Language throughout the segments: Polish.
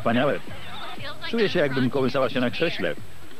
Wspaniałe. Czuję się, jakbym kołysała się na krześle.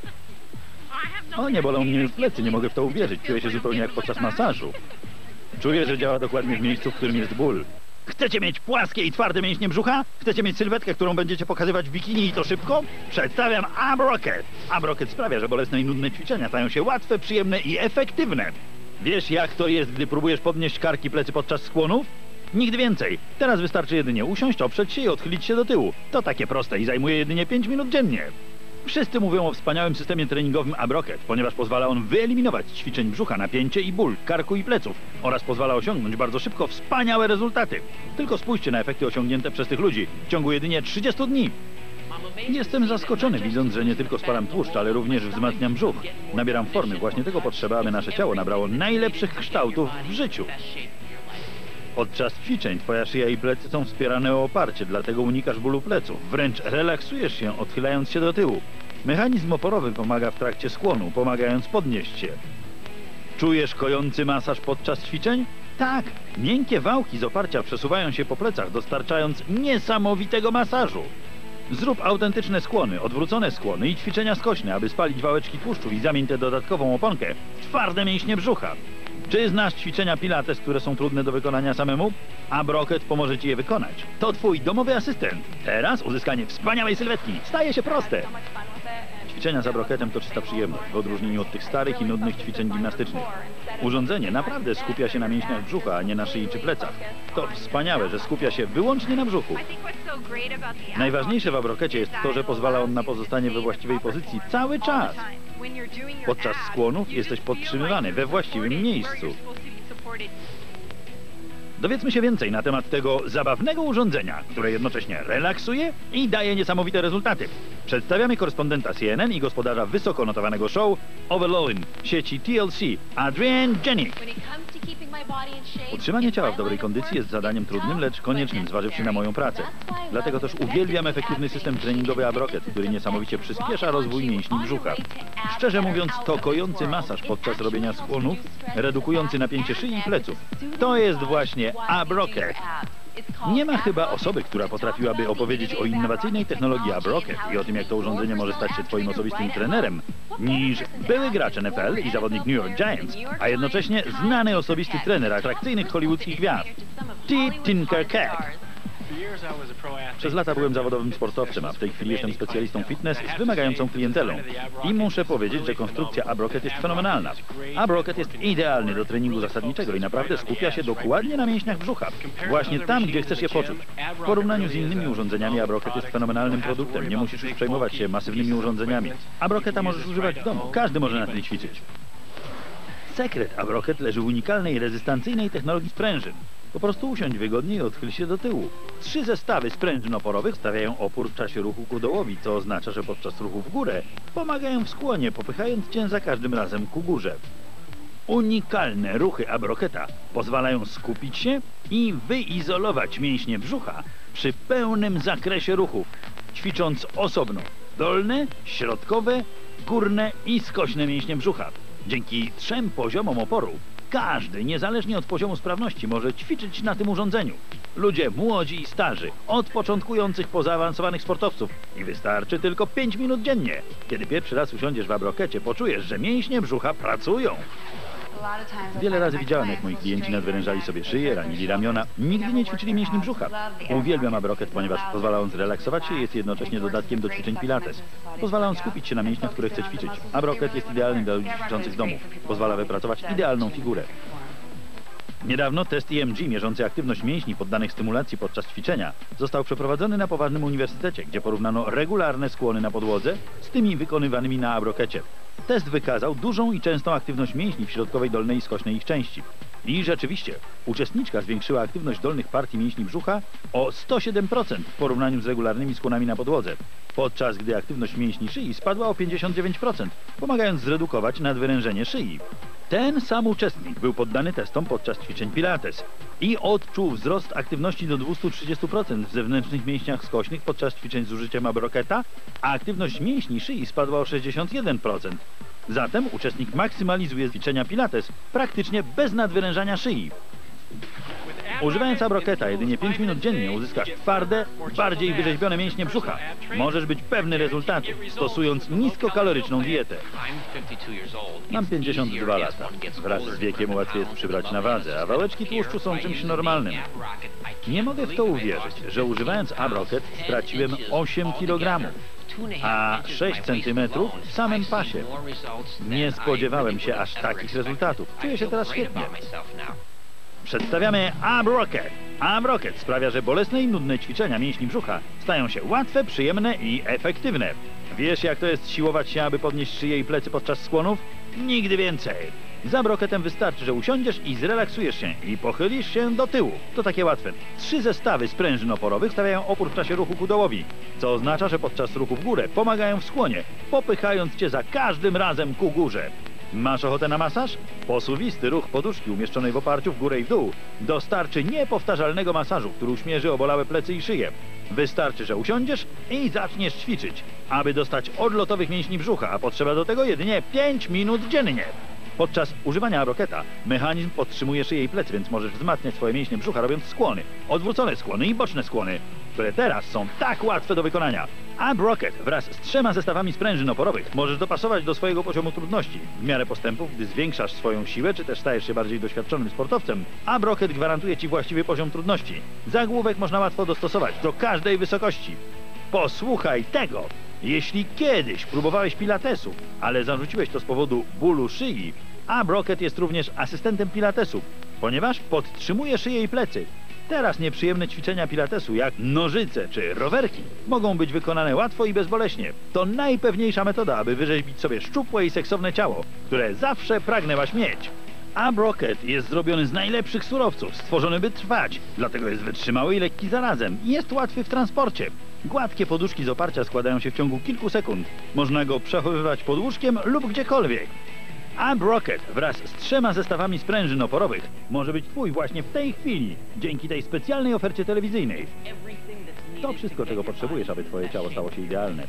O, nie bolą mnie już plecy, nie mogę w to uwierzyć. Czuję się zupełnie jak podczas masażu. Czuję, że działa dokładnie w miejscu, w którym jest ból. Chcecie mieć płaskie i twarde mięśnie brzucha? Chcecie mieć sylwetkę, którą będziecie pokazywać w bikini i to szybko? Przedstawiam Abrocket. Abrocket sprawia, że bolesne i nudne ćwiczenia stają się łatwe, przyjemne i efektywne. Wiesz, jak to jest, gdy próbujesz podnieść karki, plecy podczas skłonów? Nigdy więcej. Teraz wystarczy jedynie usiąść, oprzeć się i odchylić się do tyłu. To takie proste i zajmuje jedynie 5 minut dziennie. Wszyscy mówią o wspaniałym systemie treningowym Abrocket, ponieważ pozwala on wyeliminować z ćwiczeń brzucha napięcie i ból, karku i pleców oraz pozwala osiągnąć bardzo szybko wspaniałe rezultaty. Tylko spójrzcie na efekty osiągnięte przez tych ludzi w ciągu jedynie 30 dni. Jestem zaskoczony, widząc, że nie tylko spalam tłuszcz, ale również wzmacniam brzuch. Nabieram formy, właśnie tego potrzeba, aby nasze ciało nabrało najlepszych kształtów w życiu. Podczas ćwiczeń twoja szyja i plecy są wspierane o oparcie, dlatego unikasz bólu pleców. Wręcz relaksujesz się, odchylając się do tyłu. Mechanizm oporowy pomaga w trakcie skłonu, pomagając podnieść się. Czujesz kojący masaż podczas ćwiczeń? Tak! Miękkie wałki z oparcia przesuwają się po plecach, dostarczając niesamowitego masażu. Zrób autentyczne skłony, odwrócone skłony i ćwiczenia skośne, aby spalić wałeczki tłuszczu i zamień tę dodatkową oponkę w twarde mięśnie brzucha. Czy znasz ćwiczenia pilates, które są trudne do wykonania samemu? Abrocket pomoże ci je wykonać. To twój domowy asystent. Teraz uzyskanie wspaniałej sylwetki staje się proste. Ćwiczenia z Abrocketem to czysta przyjemność, w odróżnieniu od tych starych i nudnych ćwiczeń gimnastycznych. Urządzenie naprawdę skupia się na mięśniach brzucha, a nie na szyi czy plecach. To wspaniałe, że skupia się wyłącznie na brzuchu. Najważniejsze w Abrocketie jest to, że pozwala on na pozostanie we właściwej pozycji cały czas. Podczas skłonów jesteś podtrzymywany we właściwym miejscu. Dowiedzmy się więcej na temat tego zabawnego urządzenia, które jednocześnie relaksuje i daje niesamowite rezultaty. Przedstawiamy korespondenta CNN i gospodarza wysoko notowanego show Overloading sieci TLC, Adrienne Jenick. Utrzymanie ciała w dobrej kondycji jest zadaniem trudnym, lecz koniecznym, zważywszy na moją pracę. Dlatego też uwielbiam efektywny system treningowy Abrocket, który niesamowicie przyspiesza rozwój mięśni brzucha. Szczerze mówiąc, to kojący masaż podczas robienia skłonów, redukujący napięcie szyi i pleców. To jest właśnie Abrocket. Nie ma chyba osoby, która potrafiłaby opowiedzieć o innowacyjnej technologii Abrocket i o tym, jak to urządzenie może stać się twoim osobistym trenerem, niż były gracz NFL i zawodnik New York Giants, a jednocześnie znany osobisty trener atrakcyjnych hollywoodzkich gwiazd, Tinker Cack. Przez lata byłem zawodowym sportowcem, a w tej chwili jestem specjalistą fitness z wymagającą klientelą. I muszę powiedzieć, że konstrukcja Abrocket jest fenomenalna. Abrocket jest idealny do treningu zasadniczego i naprawdę skupia się dokładnie na mięśniach brzucha. Właśnie tam, gdzie chcesz je poczuć. W porównaniu z innymi urządzeniami Abrocket jest fenomenalnym produktem. Nie musisz już przejmować się masywnymi urządzeniami. Abrocketa możesz używać w domu. Każdy może na tym ćwiczyć. Sekret Abrocket leży w unikalnej, rezystancyjnej technologii sprężyn. Po prostu usiądź wygodnie i odchyl się do tyłu. 3 zestawy sprężyn oporowych stawiają opór w czasie ruchu ku dołowi, co oznacza, że podczas ruchu w górę pomagają w skłonie, popychając cię za każdym razem ku górze. Unikalne ruchy Abrocketa pozwalają skupić się i wyizolować mięśnie brzucha przy pełnym zakresie ruchów, ćwicząc osobno dolne, środkowe, górne i skośne mięśnie brzucha. Dzięki 3 poziomom oporu każdy, niezależnie od poziomu sprawności, może ćwiczyć na tym urządzeniu. Ludzie młodzi i starzy, od początkujących po zaawansowanych sportowców. I wystarczy tylko 5 minut dziennie. Kiedy pierwszy raz usiądziesz w Abrockecie, poczujesz, że mięśnie brzucha pracują. Wiele razy widziałem, jak moi klienci nadwyrężali sobie szyję, ranili ramiona. Nigdy nie ćwiczyli mięśni brzucha. Uwielbiam Abrocket, ponieważ pozwala on zrelaksować się i jest jednocześnie dodatkiem do ćwiczeń pilates. Pozwala on skupić się na mięśniach, które chce ćwiczyć. Abrocket jest idealny dla ludzi ćwiczących z domu. Pozwala wypracować idealną figurę. Niedawno test EMG mierzący aktywność mięśni poddanych stymulacji podczas ćwiczenia został przeprowadzony na poważnym uniwersytecie, gdzie porównano regularne skłony na podłodze z tymi wykonywanymi na Abrocketie. Test wykazał dużą i częstą aktywność mięśni w środkowej, dolnej i skośnej ich części. I rzeczywiście, uczestniczka zwiększyła aktywność dolnych partii mięśni brzucha o 107% w porównaniu z regularnymi skłonami na podłodze, podczas gdy aktywność mięśni szyi spadła o 59%, pomagając zredukować nadwyrężenie szyi. Ten sam uczestnik był poddany testom podczas ćwiczeń pilates i odczuł wzrost aktywności do 230% w zewnętrznych mięśniach skośnych podczas ćwiczeń z użyciem Abrocketa, a aktywność mięśni szyi spadła o 61%. Zatem uczestnik maksymalizuje ćwiczenia pilates praktycznie bez nadwyrężania szyi. Używając Abroketa jedynie 5 minut dziennie uzyskasz twarde, bardziej wyrzeźbione mięśnie brzucha. Możesz być pewny rezultatu, stosując niskokaloryczną dietę. Mam 52 lata. Wraz z wiekiem łatwiej jest przybrać na wadze, a wałeczki tłuszczu są czymś normalnym. Nie mogę w to uwierzyć, że używając Abroket straciłem 8 kg, a 6 cm w samym pasie. Nie spodziewałem się aż takich rezultatów. Czuję się teraz świetnie. Przedstawiamy Abroket. Abroket sprawia, że bolesne i nudne ćwiczenia mięśni brzucha stają się łatwe, przyjemne i efektywne. Wiesz, jak to jest siłować się, aby podnieść szyję i plecy podczas skłonów? Nigdy więcej. Z Abroketem wystarczy, że usiądziesz i zrelaksujesz się i pochylisz się do tyłu. To takie łatwe. 3 zestawy sprężyn oporowych stawiają opór w czasie ruchu ku dołowi, co oznacza, że podczas ruchu w górę pomagają w skłonie, popychając cię za każdym razem ku górze. Masz ochotę na masaż? Posuwisty ruch poduszki umieszczonej w oparciu w górę i w dół dostarczy niepowtarzalnego masażu, który uśmierzy obolałe plecy i szyję. Wystarczy, że usiądziesz i zaczniesz ćwiczyć, aby dostać odlotowych mięśni brzucha, a potrzeba do tego jedynie 5 minut dziennie. Podczas używania Abroketa mechanizm podtrzymuje szyję i plecy, więc możesz wzmacniać swoje mięśnie brzucha, robiąc skłony, odwrócone skłony i boczne skłony, które teraz są tak łatwe do wykonania. Abroket wraz z 3 zestawami sprężyn oporowych możesz dopasować do swojego poziomu trudności. W miarę postępów, gdy zwiększasz swoją siłę, czy też stajesz się bardziej doświadczonym sportowcem, Abroket gwarantuje ci właściwy poziom trudności. Zagłówek można łatwo dostosować do każdej wysokości. Posłuchaj tego! Jeśli kiedyś próbowałeś pilatesu, ale zarzuciłeś to z powodu bólu szyi, Abroket jest również asystentem pilatesu, ponieważ podtrzymuje szyję i plecy. Teraz nieprzyjemne ćwiczenia pilatesu, jak nożyce czy rowerki, mogą być wykonane łatwo i bezboleśnie. To najpewniejsza metoda, aby wyrzeźbić sobie szczupłe i seksowne ciało, które zawsze pragnęłaś mieć. Abroket jest zrobiony z najlepszych surowców, stworzony by trwać, dlatego jest wytrzymały i lekki zarazem i jest łatwy w transporcie. Gładkie poduszki z oparcia składają się w ciągu kilku sekund. Można go przechowywać pod łóżkiem lub gdziekolwiek. Abroket wraz z 3 zestawami sprężyn oporowych może być twój właśnie w tej chwili, dzięki tej specjalnej ofercie telewizyjnej. To wszystko, czego potrzebujesz, aby twoje ciało stało się idealne.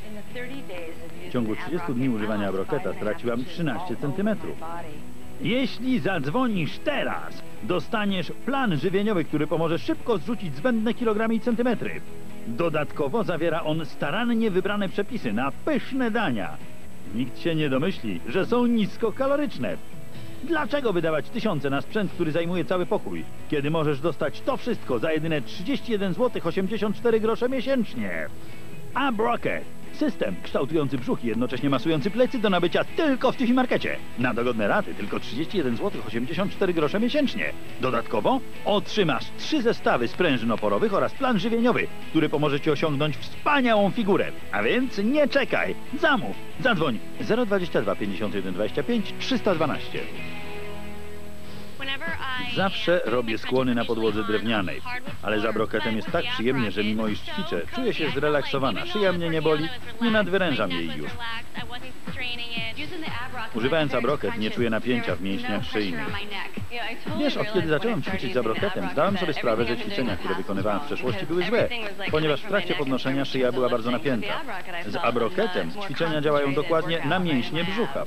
W ciągu 30 dni używania Abroketa straciłam 13 cm. Jeśli zadzwonisz teraz, dostaniesz plan żywieniowy, który pomoże szybko zrzucić zbędne kilogramy i centymetry. Dodatkowo zawiera on starannie wybrane przepisy na pyszne dania. Nikt się nie domyśli, że są niskokaloryczne. Dlaczego wydawać tysiące na sprzęt, który zajmuje cały pokój, kiedy możesz dostać to wszystko za jedyne 31 zł 84 grosze miesięcznie? Abroket. System kształtujący brzuch i jednocześnie masujący plecy do nabycia tylko w Tiffy Markecie. Na dogodne raty tylko 31 zł 84 grosze miesięcznie. Dodatkowo otrzymasz 3 zestawy sprężyn oporowych oraz plan żywieniowy, który pomoże ci osiągnąć wspaniałą figurę. A więc nie czekaj, zamów, zadzwoń 022 51 25 312. Zawsze robię skłony na podłodze drewnianej, ale z Abroketem jest tak przyjemnie, że mimo iż ćwiczę, czuję się zrelaksowana. Szyja mnie nie boli, nie nadwyrężam jej już. Używając Abroket nie czuję napięcia w mięśniach szyjnych. Wiesz, od kiedy zacząłem ćwiczyć z Abroketem, zdałem sobie sprawę, że ćwiczenia, które wykonywałem w przeszłości, były złe, ponieważ w trakcie podnoszenia szyja była bardzo napięta. Z Abroketem ćwiczenia działają dokładnie na mięśnie brzucha.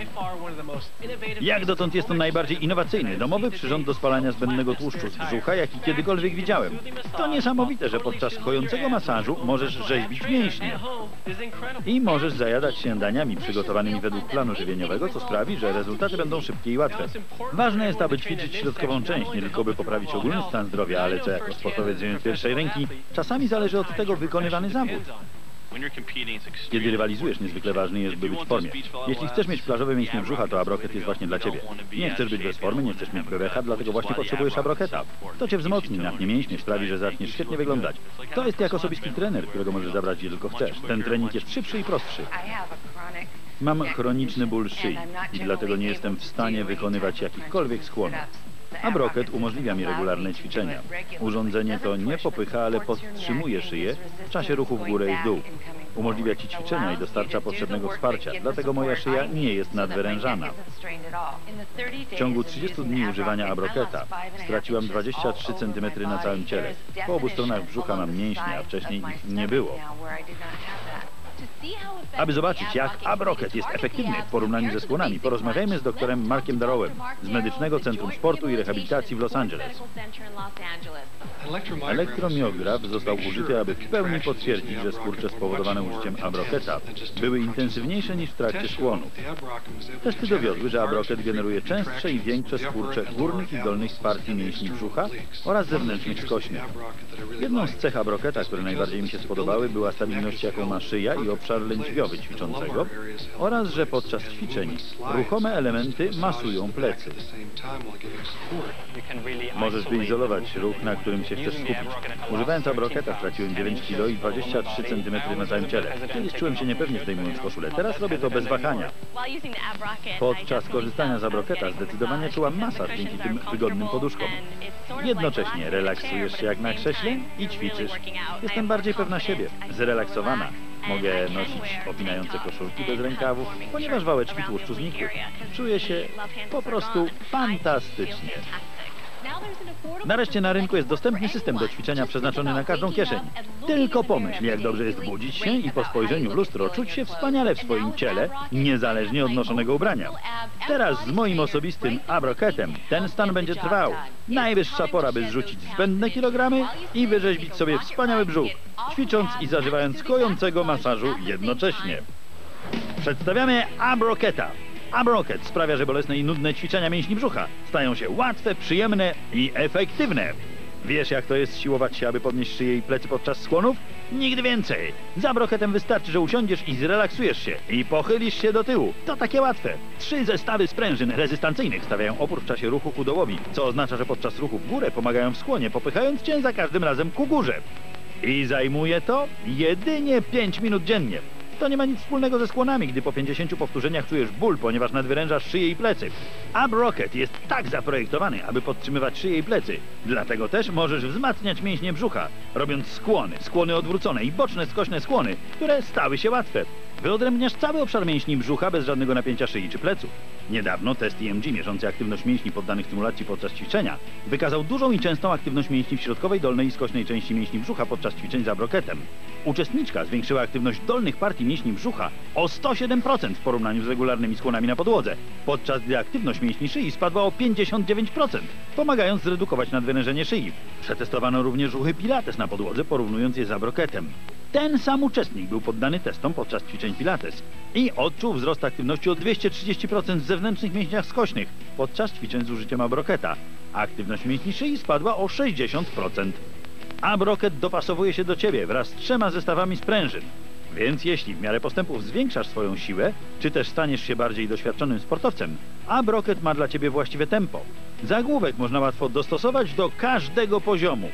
Jak dotąd jest to najbardziej innowacyjny, domowy przyrząd do spalania zbędnego tłuszczu z brzucha, jaki kiedykolwiek widziałem. To niesamowite, że podczas kojącego masażu możesz rzeźbić mięśnie. I możesz zajadać się daniami przygotowanymi według planu żywieniowego, co sprawi, że rezultaty będą szybkie i łatwe. Ważne jest, aby ćwiczyć środkową część, nie tylko by poprawić ogólny stan zdrowia, ale co jako sportowiec z pierwszej ręki, czasami zależy od tego wykonywany zawód. Kiedy rywalizujesz, niezwykle ważny jest, by być w formie. Jeśli chcesz mieć plażowe mięśnie brzucha, to Abroket jest właśnie dla ciebie. Nie chcesz być bez formy, nie chcesz mieć bebecha, dlatego właśnie potrzebujesz Abroketa. To cię wzmocni, napnie mięśnie, sprawi, że zaczniesz świetnie wyglądać. To jest jak osobisty trener, którego możesz zabrać gdzie tylko chcesz. Ten trening jest szybszy i prostszy. Mam chroniczny ból szyi i dlatego nie jestem w stanie wykonywać jakichkolwiek skłonów. Abroket umożliwia mi regularne ćwiczenia. Urządzenie to nie popycha, ale podtrzymuje szyję w czasie ruchu w górę i w dół. Umożliwia ci ćwiczenia i dostarcza potrzebnego wsparcia, dlatego moja szyja nie jest nadwyrężana. W ciągu 30 dni używania Abroketa straciłam 23 cm na całym ciele. Po obu stronach brzucha mam mięśnie, a wcześniej ich nie było. Aby zobaczyć, jak Abrocket jest efektywny w porównaniu ze skłonami, porozmawiajmy z doktorem Markiem Darrowem z Medycznego Centrum Sportu i Rehabilitacji w Los Angeles. Elektromiograf został użyty, aby w pełni potwierdzić, że skurcze spowodowane użyciem Abrocketa były intensywniejsze niż w trakcie skłonów. Testy dowiodły, że Abrocket generuje częstsze i większe skurcze górnych i dolnych partii mięśni brzucha oraz zewnętrznych skośnych. Jedną z cech Abrocketa, które najbardziej mi się spodobały, była stabilność, jaką ma szyja i obszar lędźwiowy ćwiczącego oraz, że podczas ćwiczeń ruchome elementy masują plecy. Możesz wyizolować ruch, na którym się chcesz skupić. Używając Abrocketa straciłem 9 kg i 23 cm na całym ciele. Kiedyś czułem się niepewnie zdejmując koszulę, teraz robię to bez wahania. Podczas korzystania z Abrocketa zdecydowanie czułam masaż dzięki tym wygodnym poduszkom. Jednocześnie relaksujesz się jak na krześle i ćwiczysz. Jestem bardziej pewna siebie, zrelaksowana. Mogę nosić opinające koszulki bez rękawów, ponieważ wałeczki tłuszczu znikły. Czuję się po prostu fantastycznie. Nareszcie na rynku jest dostępny system do ćwiczenia przeznaczony na każdą kieszeń. Tylko pomyśl, jak dobrze jest budzić się i po spojrzeniu w lustro czuć się wspaniale w swoim ciele, niezależnie od noszonego ubrania. Teraz z moim osobistym Abrocketem ten stan będzie trwał. Najwyższa pora, by zrzucić zbędne kilogramy i wyrzeźbić sobie wspaniały brzuch, ćwicząc i zażywając kojącego masażu jednocześnie. Przedstawiamy Abrocketa. Abrocket sprawia, że bolesne i nudne ćwiczenia mięśni brzucha stają się łatwe, przyjemne i efektywne. Wiesz, jak to jest siłować się, aby podnieść szyję i plecy podczas skłonów? Nigdy więcej! Z Abrocketem wystarczy, że usiądziesz i zrelaksujesz się i pochylisz się do tyłu. To takie łatwe. 3 zestawy sprężyn rezystancyjnych stawiają opór w czasie ruchu ku dołowi, co oznacza, że podczas ruchu w górę pomagają w skłonie, popychając cię za każdym razem ku górze. I zajmuje to jedynie 5 minut dziennie. To nie ma nic wspólnego ze skłonami, gdy po 50 powtórzeniach czujesz ból, ponieważ nadwyrężasz szyję i plecy. Abrocket jest tak zaprojektowany, aby podtrzymywać szyję i plecy. Dlatego też możesz wzmacniać mięśnie brzucha, robiąc skłony odwrócone i boczne skośne skłony, które stały się łatwe. Wyodrębniasz cały obszar mięśni brzucha bez żadnego napięcia szyi czy pleców. Niedawno test EMG mierzący aktywność mięśni poddanych stymulacji podczas ćwiczenia wykazał dużą i częstą aktywność mięśni w środkowej, dolnej i skośnej części mięśni brzucha podczas ćwiczeń z Abrocketem. Uczestniczka zwiększyła aktywność dolnych partii mięśni brzucha o 107% w porównaniu z regularnymi skłonami na podłodze, podczas gdy aktywność mięśni szyi spadła o 59%, pomagając zredukować nadwyrężenie szyi. Przetestowano również ruchy pilates na podłodze, porównując je z Abrocketem. Ten sam uczestnik był poddany testom podczas ćwiczeń pilates i odczuł wzrost aktywności o 230% w zewnętrznych mięśniach skośnych podczas ćwiczeń z użyciem Abrocketa. Aktywność mięśni szyi spadła o 60%. Abrocket dopasowuje się do Ciebie wraz z 3 zestawami sprężyn. Więc jeśli w miarę postępów zwiększasz swoją siłę, czy też staniesz się bardziej doświadczonym sportowcem, Abrocket ma dla Ciebie właściwe tempo. Zagłówek można łatwo dostosować do każdego poziomu.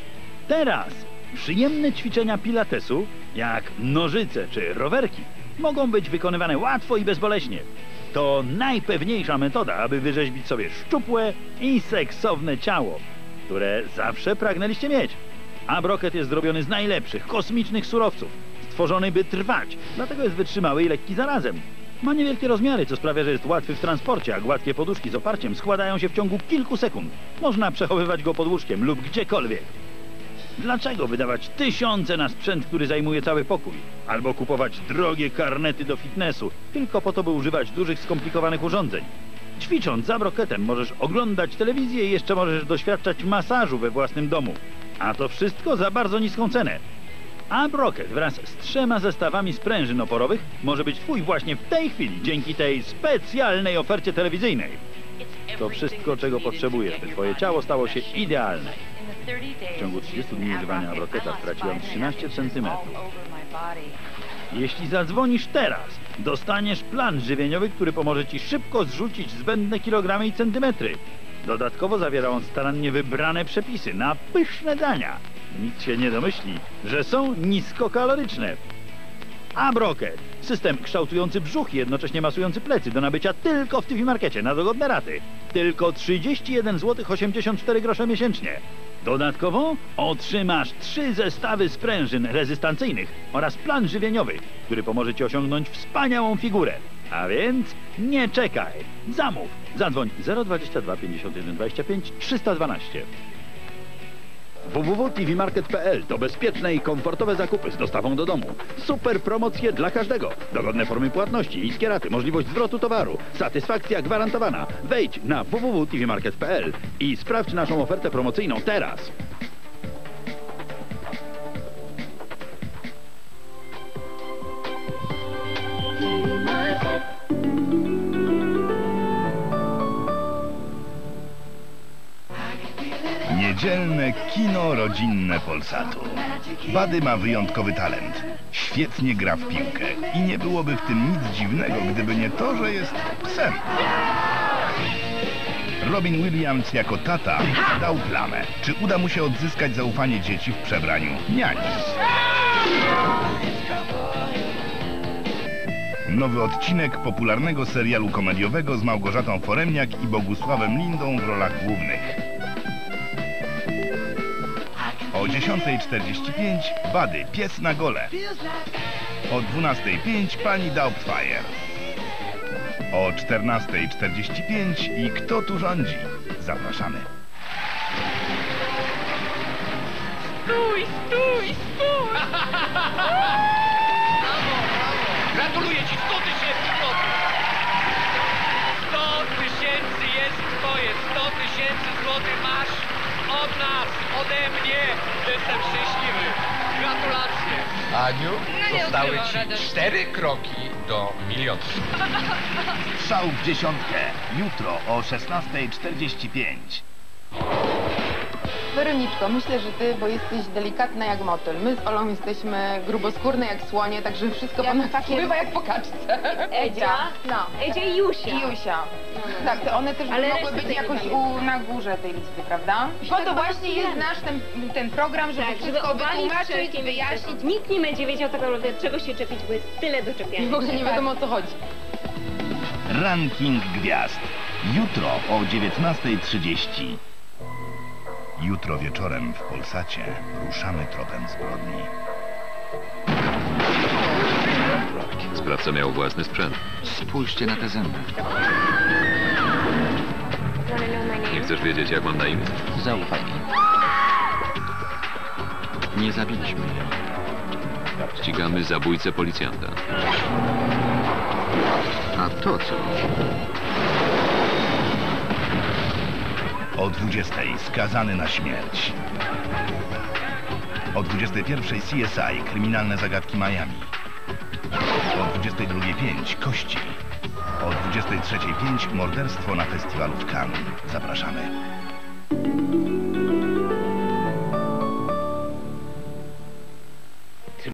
Teraz przyjemne ćwiczenia pilatesu, jak nożyce czy rowerki, mogą być wykonywane łatwo i bezboleśnie. To najpewniejsza metoda, aby wyrzeźbić sobie szczupłe i seksowne ciało, które zawsze pragnęliście mieć. Abrocket jest zrobiony z najlepszych, kosmicznych surowców, stworzony by trwać, dlatego jest wytrzymały i lekki zarazem. Ma niewielkie rozmiary, co sprawia, że jest łatwy w transporcie, a gładkie poduszki z oparciem składają się w ciągu kilku sekund. Można przechowywać go pod łóżkiem lub gdziekolwiek. Dlaczego wydawać tysiące na sprzęt, który zajmuje cały pokój? Albo kupować drogie karnety do fitnessu, tylko po to, by używać dużych, skomplikowanych urządzeń? Ćwicząc z Abrocketem możesz oglądać telewizję i jeszcze możesz doświadczać masażu we własnym domu. A to wszystko za bardzo niską cenę. Abrocket wraz z 3 zestawami sprężyn oporowych może być Twój właśnie w tej chwili dzięki tej specjalnej ofercie telewizyjnej. To wszystko, czego potrzebujesz, by Twoje ciało stało się idealne. W ciągu 30 dni używania Abrocketa straciłam 13 cm. Jeśli zadzwonisz teraz, dostaniesz plan żywieniowy, który pomoże Ci szybko zrzucić zbędne kilogramy i centymetry. Dodatkowo zawiera on starannie wybrane przepisy na pyszne dania. Nikt się nie domyśli, że są niskokaloryczne. Abrocket. System kształtujący brzuch i jednocześnie masujący plecy do nabycia tylko w TV Markecie na dogodne raty. Tylko 31,84 zł miesięcznie. Dodatkowo otrzymasz 3 zestawy sprężyn rezystancyjnych oraz plan żywieniowy, który pomoże Ci osiągnąć wspaniałą figurę. A więc nie czekaj. Zamów. Zadzwoń 022 51 25 312. www.tvmarket.pl to bezpieczne i komfortowe zakupy z dostawą do domu. Super promocje dla każdego. Dogodne formy płatności, niskie raty, możliwość zwrotu towaru. Satysfakcja gwarantowana. Wejdź na www.tvmarket.pl i sprawdź naszą ofertę promocyjną teraz. Niedzielne kino rodzinne Polsatu. Buddy ma wyjątkowy talent. Świetnie gra w piłkę i nie byłoby w tym nic dziwnego, gdyby nie to, że jest psem. Robin Williams jako tata dał plamę. Czy uda mu się odzyskać zaufanie dzieci w przebraniu niani? Nowy odcinek popularnego serialu komediowego z Małgorzatą Foremniak i Bogusławem Lindą w rolach głównych. O 10:45 Buddy, pies na gole. O 12:05 pani Doubtfire. O 14:45 i Kto tu rządzi? Zapraszamy. Stój, stój, stój! Gratuluję ci 100 000 złotych! 100 000 jest twoje, 100 000 złotych masz od nas, ode mnie. Jestem szczęśliwy. Gratulacje. Aniu, No zostały ukrywam ci radości. 4 kroki do miliona. Strzał w dziesiątkę. Jutro o 16:45. Weroniczko, myślę, że ty, bo jesteś delikatna jak motyl. My z Olą jesteśmy gruboskórne jak słonie, także wszystko po nas wpływa jak po kaczce. Edzia, No. Edzia i Jusia. I Jusia. Tak, to one też Ale mogły reszta być tej jakoś nie pamiętam. na górze tej listy, prawda? Po tak to po właśnie prostu jest wiem. nasz ten program, żeby Tak, żeby wszystko obalić wytłumaczyć, wszelkie wyjaśnić. Nikt nie będzie wiedział tak naprawdę, czego się czepić, bo jest tyle do czepiania. W ogóle nie wiadomo o co chodzi. Ranking gwiazd. Jutro o 19:30. Jutro wieczorem w Polsacie ruszamy tropem zbrodni. Sprawca miał własny sprzęt. Spójrzcie na te zęby. Nie chcesz wiedzieć, jak mam na imię? Zaufaj mi. Nie zabiliśmy jej. Ścigamy zabójcę policjanta. A to co? O 20:00 skazany na śmierć. O 21:00 CSI, kryminalne zagadki Miami. O 22:05 Kości. O 23:05 morderstwo na festiwalu w Cannes. Zapraszamy.